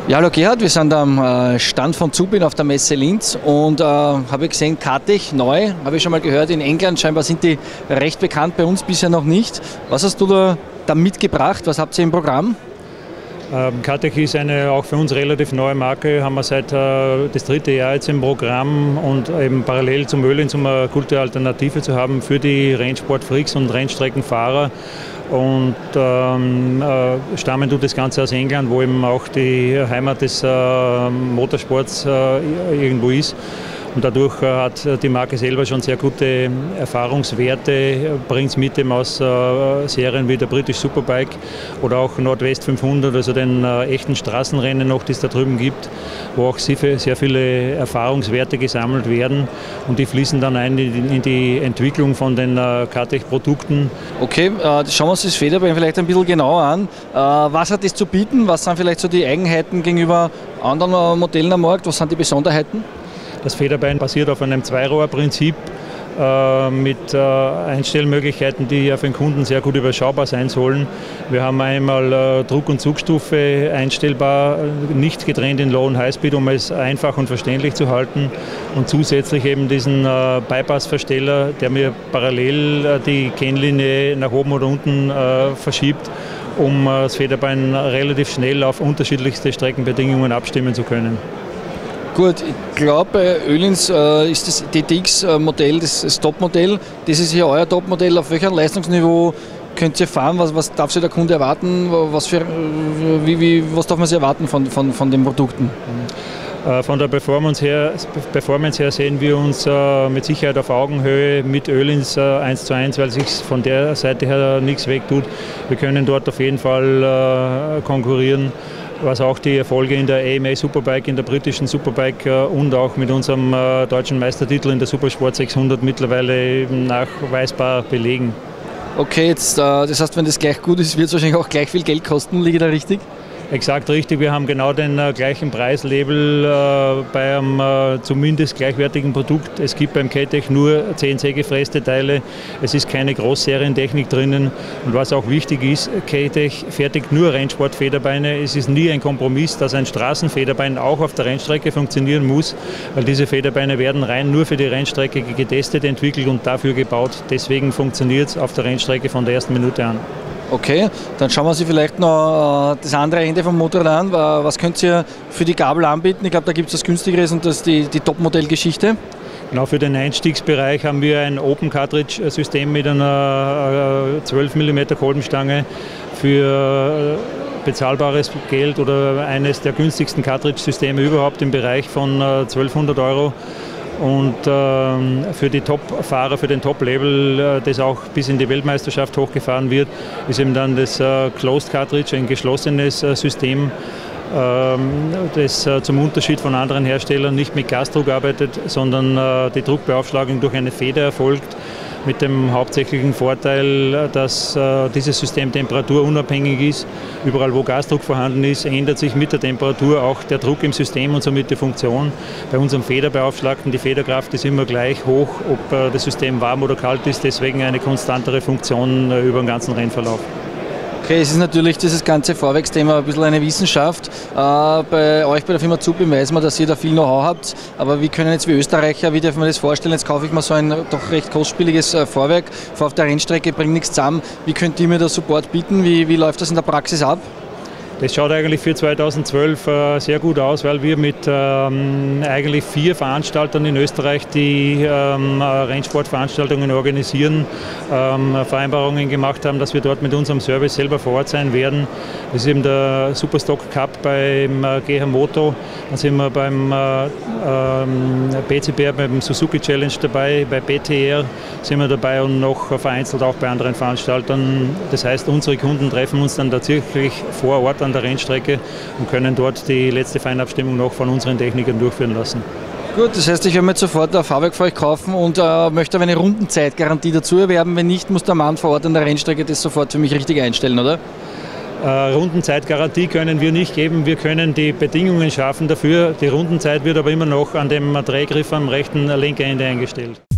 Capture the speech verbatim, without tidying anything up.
Ja, hallo Gerhard, wir sind am Stand von Zubin auf der Messe Linz und äh, habe gesehen, Katech neu, habe ich schon mal gehört, in England scheinbar sind die recht bekannt, bei uns bisher noch nicht. Was hast du da, da mitgebracht, was habt ihr im Programm? Ähm, Katech ist eine auch für uns relativ neue Marke, haben wir seit äh, das dritte Jahr jetzt im Programm und eben parallel zum Öhlins, um eine gute Alternative zu haben für die Rennsport-Freaks und Rennstreckenfahrer. Und ähm, äh, stammen tut das Ganze aus England, wo eben auch die Heimat des äh, Motorsports äh, irgendwo ist. Und dadurch äh, hat die Marke selber schon sehr gute Erfahrungswerte, bringt es mit dem aus äh, Serien wie der British Superbike oder auch Nordwest fünfhundert, also den äh, echten Straßenrennen noch, die es da drüben gibt, wo auch sehr viele Erfahrungswerte gesammelt werden und die fließen dann ein in die Entwicklung von den äh, Katech-Produkten. Okay, äh, schauen wir uns das Federbein vielleicht ein bisschen genauer an. Äh, was hat das zu bieten? Was sind vielleicht so die Eigenheiten gegenüber anderen äh, Modellen am Markt? Was sind die Besonderheiten? Das Federbein basiert auf einem Zweirohrprinzip äh, mit äh, Einstellmöglichkeiten, die ja für den Kunden sehr gut überschaubar sein sollen. Wir haben einmal äh, Druck- und Zugstufe einstellbar, nicht getrennt in Low- und Highspeed, um es einfach und verständlich zu halten. Und zusätzlich eben diesen äh, Bypass-Versteller, der mir parallel äh, die Kennlinie nach oben oder unten äh, verschiebt, um äh, das Federbein relativ schnell auf unterschiedlichste Streckenbedingungen abstimmen zu können. Gut, ich glaube, bei Öhlins äh, ist das D T X-Modell das, das Top-Modell. Das ist hier euer Top-Modell. Auf welchem Leistungsniveau könnt ihr fahren? Was, was darf sich der Kunde erwarten? Was, für, wie, wie, was darf man sich erwarten von, von, von den Produkten? Von der Performance her, Performance her sehen wir uns äh, mit Sicherheit auf Augenhöhe mit Öhlins äh, eins zu eins, weil sich von der Seite her nichts wegtut. Wir können dort auf jeden Fall äh, konkurrieren, was auch die Erfolge in der A M A Superbike, in der britischen Superbike äh, und auch mit unserem äh, deutschen Meistertitel in der Supersport sechshundert mittlerweile nachweisbar belegen. Okay, jetzt, äh, das heißt, wenn das gleich gut ist, wird es wahrscheinlich auch gleich viel Geld kosten, liege ich da richtig? Exakt richtig, wir haben genau den äh, gleichen Preislabel äh, bei einem äh, zumindest gleichwertigen Produkt. Es gibt beim Katech nur C N C-gefräste Teile, es ist keine Großserientechnik drinnen und was auch wichtig ist, Katech fertigt nur Rennsportfederbeine. Es ist nie ein Kompromiss, dass ein Straßenfederbein auch auf der Rennstrecke funktionieren muss, weil diese Federbeine werden rein nur für die Rennstrecke getestet, entwickelt und dafür gebaut. Deswegen funktioniert es auf der Rennstrecke von der ersten Minute an. Okay, dann schauen wir uns vielleicht noch das andere Ende vom Motorrad an. Was könnt ihr für die Gabel anbieten? Ich glaube, da gibt es das günstigeres und das ist die, die Top-Modell-Geschichte. Genau, für den Einstiegsbereich haben wir ein Open-Cartridge-System mit einer zwölf Millimeter Kolbenstange für bezahlbares Geld oder eines der günstigsten Cartridge-Systeme überhaupt im Bereich von zwölfhundert Euro. Und ähm, für die Top-Fahrer, für den Top-Level, äh, das auch bis in die Weltmeisterschaft hochgefahren wird, ist eben dann das äh, Closed Cartridge, ein geschlossenes äh, System, ähm, das äh, zum Unterschied von anderen Herstellern nicht mit Gasdruck arbeitet, sondern äh, die Druckbeaufschlagung durch eine Feder erfolgt. Mit dem hauptsächlichen Vorteil, dass äh, dieses System temperaturunabhängig ist. Überall, wo Gasdruck vorhanden ist, ändert sich mit der Temperatur auch der Druck im System und somit die Funktion. Bei unserem Federbeaufschlagten, die Federkraft ist immer gleich hoch, ob äh, das System warm oder kalt ist, deswegen eine konstantere Funktion äh, über den ganzen Rennverlauf. Okay, es ist natürlich dieses ganze Vorwegsthema ein bisschen eine Wissenschaft. Äh, bei euch bei der Firma Zubin weiß man, dass ihr da viel Know-how habt. Aber wie können jetzt wie Österreicher, wie darf man das vorstellen? Jetzt kaufe ich mir so ein doch recht kostspieliges äh, Vorwerk, fahre auf der Rennstrecke, bringe nichts zusammen. Wie könnt ihr mir da Support bieten? Wie, wie läuft das in der Praxis ab? Das schaut eigentlich für zweitausendzwölf äh, sehr gut aus, weil wir mit ähm, eigentlich vier Veranstaltern in Österreich, die ähm, Rennsportveranstaltungen organisieren, ähm, Vereinbarungen gemacht haben, dass wir dort mit unserem Service selber vor Ort sein werden. Das ist eben der Superstock Cup beim äh, G H Moto, dann sind wir beim äh, ähm, B C B R, beim Suzuki Challenge dabei, bei B T R sind wir dabei und noch vereinzelt auch bei anderen Veranstaltern. Das heißt, unsere Kunden treffen uns dann tatsächlich vor Ort an der Rennstrecke und können dort die letzte Feinabstimmung noch von unseren Technikern durchführen lassen. Gut, das heißt, ich werde mir jetzt sofort ein Fahrwerk für euch kaufen und äh, möchte aber eine Rundenzeitgarantie dazu erwerben. Wenn nicht, muss der Mann vor Ort an der Rennstrecke das sofort für mich richtig einstellen, oder? Äh, Rundenzeitgarantie können wir nicht geben. Wir können die Bedingungen schaffen dafür. Die Rundenzeit wird aber immer noch an dem Drehgriff am rechten Lenkerende eingestellt.